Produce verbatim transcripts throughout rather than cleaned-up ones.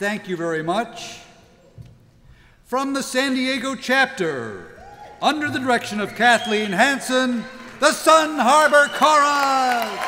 Thank you very much. From the San Diego chapter, under the direction of Kathleen Hansen, the Sun Harbor Chorus.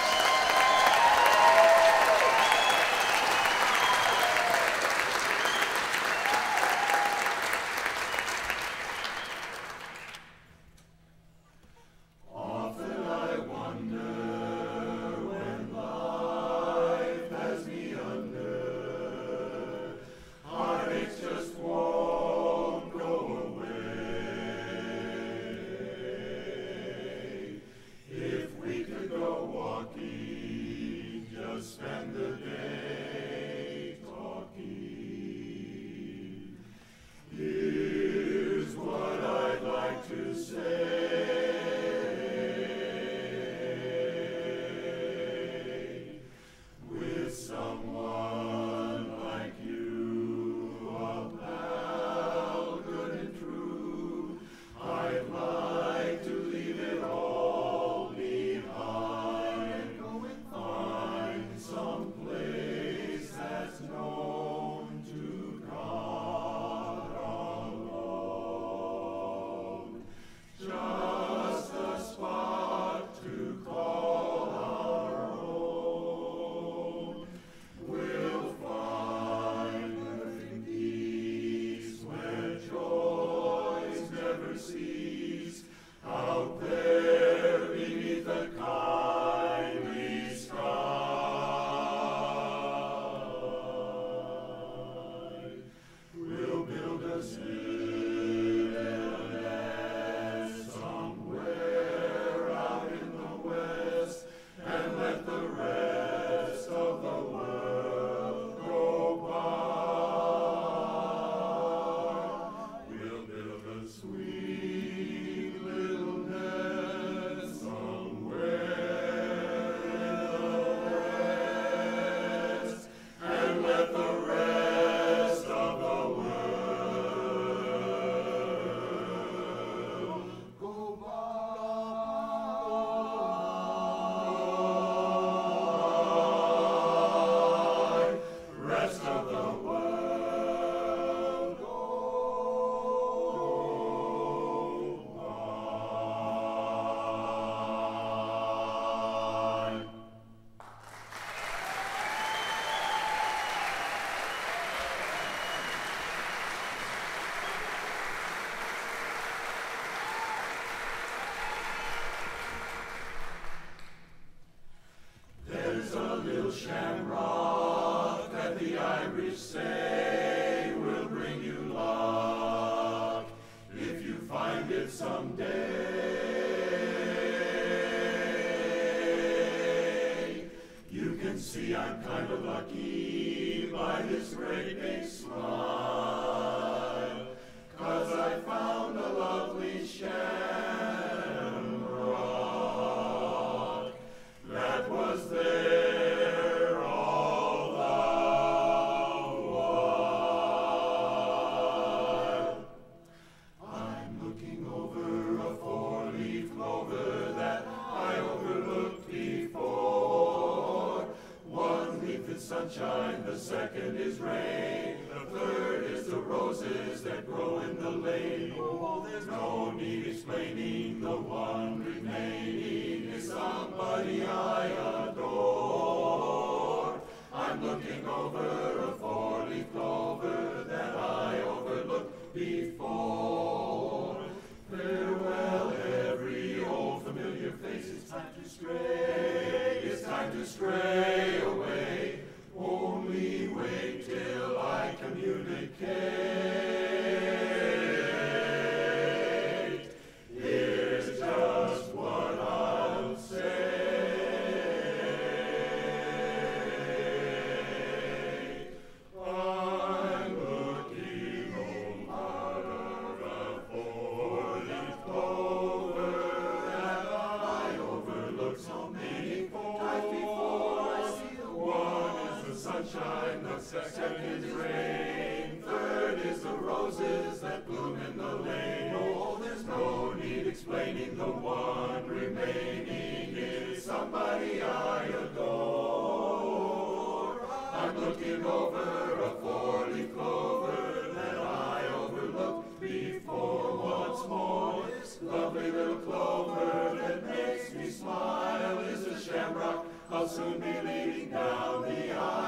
Shamrock that the Irish say will bring you luck if you find it someday. You can see I'm kind of lucky by this great big smile, 'cause I found a lovely shamrock that was there. Sunshine, the second is rain, the third is the roses that grow in the lane. Oh, there's no need explaining, the one remaining is somebody I adore. I'm looking over a four-leaf clover that I overlooked before. Farewell, every old familiar face, it's time to stray, it's time to stray away. Only wait till I communicate. Here's just what I'll say. I'm looking over a four-leaf clover that I overlooked so many times before. I see the one is the sunshine, the second is rain, third is the roses that bloom in the lane. Oh, there's no need explaining, the one remaining is somebody I adore. I'm looking over a four I'll soon be leading down the aisle.